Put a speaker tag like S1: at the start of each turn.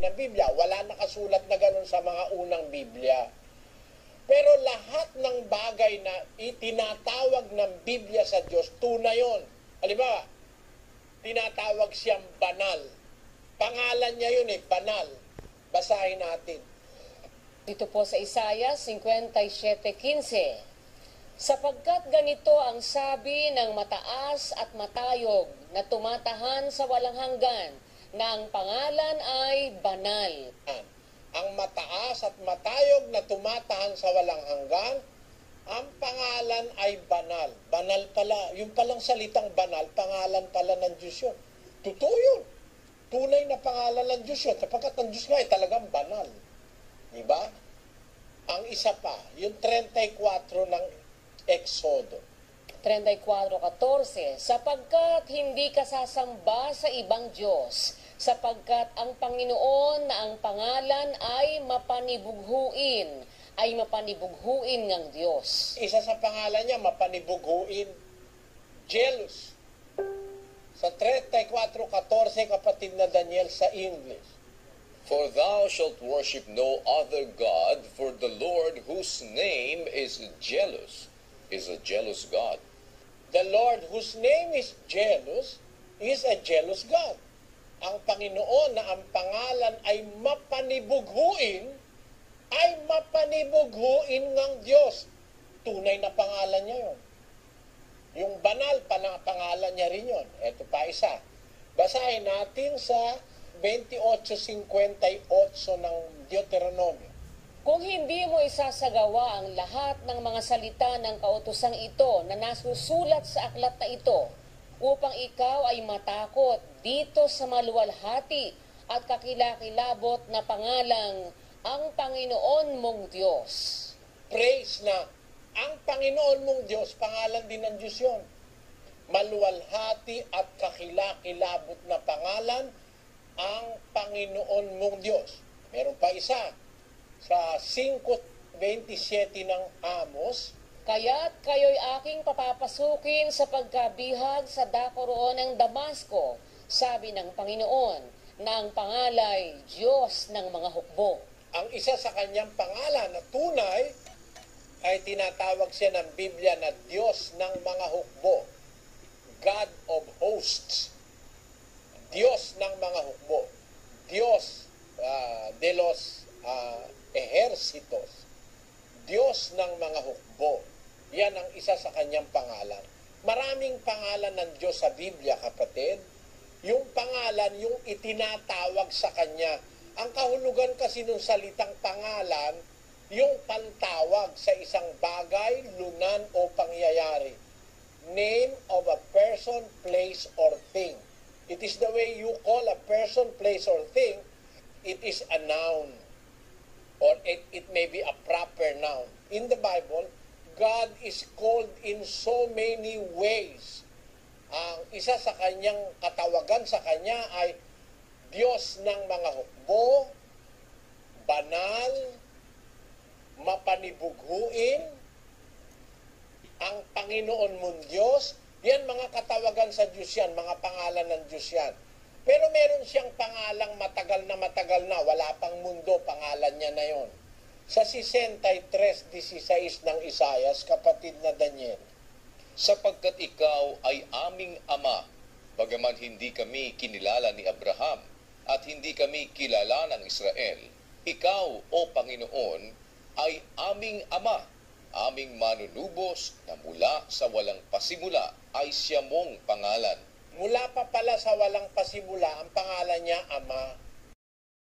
S1: ng Biblia. Wala nakasulat na ganun sa mga unang Biblia. Pero lahat ng bagay na itinatawag ng Biblia sa Diyos, tunay yun. Halimbawa, tinatawag siyang banal. Pangalan niya yun banal. Basahin natin.
S2: Dito po sa Isaiah 57:15. Sapagkat ganito ang sabi ng mataas at matayog na tumatahan sa walang hanggan, na ang pangalan ay banal.
S1: Ang mataas at matayog na tumatahan sa walang hanggan, ang pangalan ay banal. Banal pala. Yung palang salitang banal, pangalan pala ng Diyos yun. Totoo yun. Tunay na pangalan ng Diyos yun. Sapagkat ang Diyos nga ay talagang banal. Diba? Ang isa pa, yung 34 ng Exodo.
S2: 34:14. Sapagkat hindi ka sasamba sa ibang Diyos, sapagkat ang Panginoon na ang pangalan ay mapanibughuin ng Diyos.
S1: Isa sa pangalan niya, mapanibughuin. Jealous. Sa 34:14, kapatid na Daniel, sa English.
S3: For thou shalt worship no other God, for the Lord whose name is jealous is a jealous God.
S1: The Lord whose name is jealous is a jealous God. Ang Panginoon na ang pangalan ay mapanibughuin ng Diyos. Tunay na pangalan niya yun. Yung banal pangalan niya rin yun. Ito pa isa. Basahin natin sa 28:58 ng Deuteronomio.
S2: Kung hindi mo isasagawa ang lahat ng mga salita ng kautosang ito na nasusulat sa aklat na ito, upang ikaw ay matakot dito sa maluwalhati at kakilakilabot na pangalang ang Panginoon mong Diyos.
S1: Praise na ang Panginoon mong Diyos, pangalan din ng Diyos yun. Maluwalhati at kakilakilabot na pangalan ang Panginoon mong Diyos. Meron pa isa. Sa 5:27 ng Amos,
S2: Kaya't kayo'y aking papapasukin sa pagkabihag sa dako roon ng Damasco, sabi ng Panginoon, na ang pangalay Diyos ng mga hukbo.
S1: ang isa sa kanyang pangalan na tunay ay tinatawag siya ng Biblia na Diyos ng mga hukbo. God of hosts. Diyos ng mga hukbo. Diyos de los ejércitos. Diyos ng mga hukbo. Yan ang isa sa kanyang pangalan. Maraming pangalan ng Diyos sa Biblia, kapatid. Yung pangalan, yung itinatawag sa kanya. Ang kahulugan kasi ng salitang pangalan, yung pantawag sa isang bagay, lunan o pangyayari. Name of a person, place, or thing. It is the way you call a person, place, or thing. It is a noun. Or it may be a proper noun. In the Bible, God is called in so many ways. Ang isa sa kanyang katawagan sa kanya ay Diyos ng mga hukbo, banal, mapanibughuin, ang Panginoon mong Diyos. Yan mga katawagan sa Diyos yan, mga pangalan ng Diyos yan. Pero meron siyang pangalang matagal na, wala pang mundo, pangalan niya na yon. Sa 63:16 ng Isaias, kapatid na Daniel.
S3: Sapagkat ikaw ay aming Ama, bagaman hindi kami kinilala ni Abraham at hindi kami kilala ng Israel, ikaw, O Panginoon, ay aming Ama, aming manunubos na mula sa walang pasimula ay siya mong pangalan.
S1: Mula pa pala sa walang pasimula, ang pangalan niya Ama.